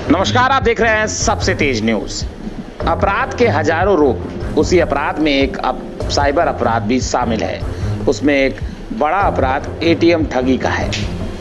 नमस्कार, आप देख रहे हैं सबसे तेज न्यूज। अपराध के हजारों रूप, उसी अपराध में एक साइबर अपराध भी शामिल है। उसमें एक बड़ा अपराध एटीएम ठगी का है।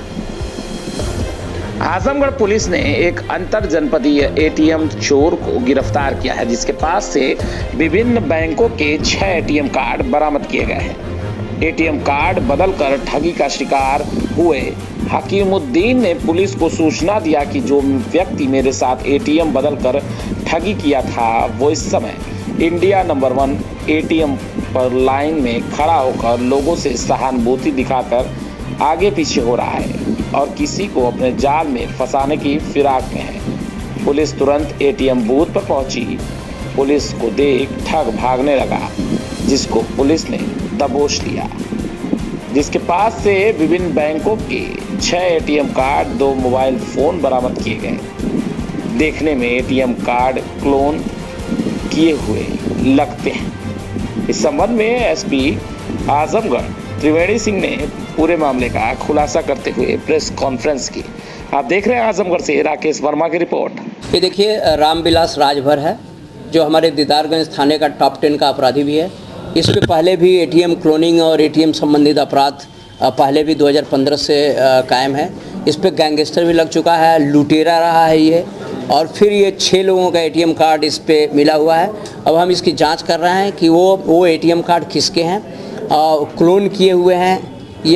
आजमगढ़ पुलिस ने एक अंतर जनपदीय एटीएम चोर को गिरफ्तार किया है, जिसके पास से विभिन्न बैंकों के 6 एटीएम कार्ड बरामद किए गए हैं। एटीएम कार्ड बदलकर ठगी का शिकार हुए हकीमुद्दीन ने पुलिस को सूचना दिया कि जो व्यक्ति मेरे साथ एटीएम बदलकर ठगी किया था, वो इस समय इंडिया नंबर 1 एटीएम पर लाइन में खड़ा होकर लोगों से सहानुभूति दिखाकर आगे पीछे हो रहा है और किसी को अपने जाल में फंसाने की फिराक में है। पुलिस तुरंत एटीएम बूथ पर पहुंची। पुलिस को देख ठग भागने लगा, जिसको पुलिस ने दबोच लिया, जिसके पास से विभिन्न बैंकों के 6 एटीएम कार्ड, 2 मोबाइल फोन बरामद किए गए। देखने में एटीएम कार्ड क्लोन किए हुए लगते हैं। इस संबंध में एसपी आजमगढ़ त्रिवेणी सिंह ने पूरे मामले का खुलासा करते हुए प्रेस कॉन्फ्रेंस की। आप देख रहे हैं आजमगढ़ से राकेश वर्मा की रिपोर्ट। ये देखिए, रामविलास राजभर है, जो हमारे दीदारगंज थाने का टॉप 10 का अपराधी भी है। इस पे पहले भी एटीएम क्लोनिंग और एटीएम संबंधित अपराध पहले भी 2015 से कायम है। इस पे गैंगस्टर भी लग चुका है, लुटेरा रहा है ये, और फिर ये 6 लोगों का एटीएम कार्ड इस पे मिला हुआ है। अब हम इसकी जांच कर रहे हैं कि वो एटीएम कार्ड किसके हैं, क्लोन किए हुए हैं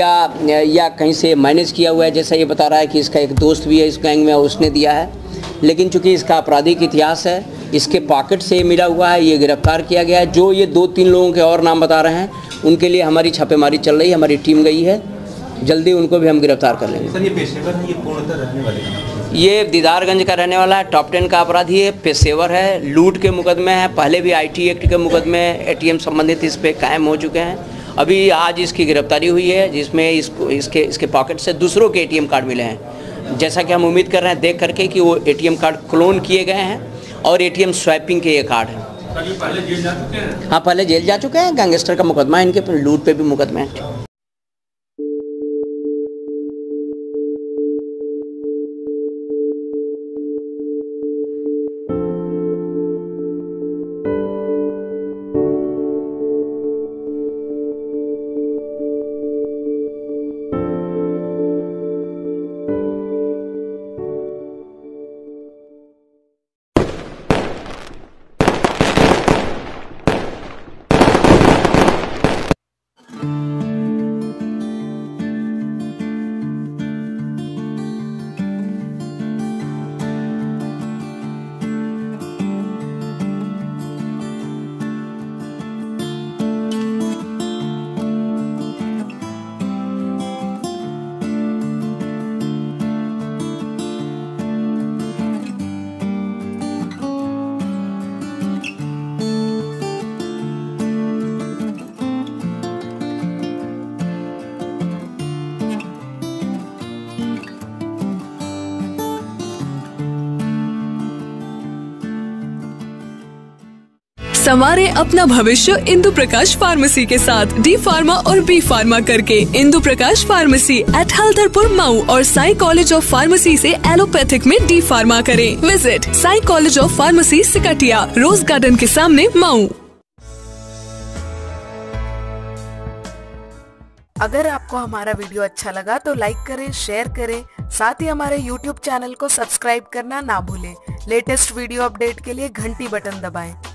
या कहीं से मैनेज किया हुआ है। जैसा ये बता रहा है कि इसका एक दोस्त भी है इस गैंग में, उसने दिया है, लेकिन चूंकि इसका आपराधिक इतिहास है, इसके पॉकेट से मिला हुआ है, ये गिरफ्तार किया गया है। जो ये 2-3 लोगों के और नाम बता रहे हैं, उनके लिए हमारी छापेमारी चल रही है, हमारी टीम गई है, जल्दी उनको भी हम गिरफ्तार कर लेंगे। सर, ये पेशेवर है, ये पूर्णतः रहने वाले हैं? ये दीदारगंज का रहने वाला है, टॉप 10 का अपराधी है, पेशेवर है, लूट के मुकदमे हैं, पहले भी आईटी एक्ट के मुकदमे एटीएम संबंधित इस पे कायम हो चुके हैं। अभी आज इसकी गिरफ्तारी हुई है, जिसमें इसके पॉकेट से दूसरों के एटीएम कार्ड मिले हैं। जैसा कि हम उम्मीद कर रहे हैं देख करके कि वो एटीएम कार्ड क्लोन किए गए हैं और एटीएम स्वैपिंग के ये कार्ड हैं। पहले जेल जा चुके हैं? हाँ, पहले जेल जा चुके हैं। गैंगस्टर का मुकदमा है, इनके लूट पे भी मुकदमा है। संवारे अपना भविष्य इंदु प्रकाश फार्मेसी के साथ। डी फार्मा और बी फार्मा करके इंदु प्रकाश फार्मेसी एट हल्दरपुर मऊ और साई कॉलेज ऑफ फार्मेसी से एलोपैथिक में डी फार्मा करें। Visit Sai college of pharmacy Siktiya, rose garden के सामने, मऊ। अगर आपको हमारा वीडियो अच्छा लगा तो लाइक करें, शेयर करें, साथ ही हमारे YouTube चैनल को सब्सक्राइब करना ना भूलें। लेटेस्ट वीडियो अपडेट के लिए घंटी बटन दबाएं।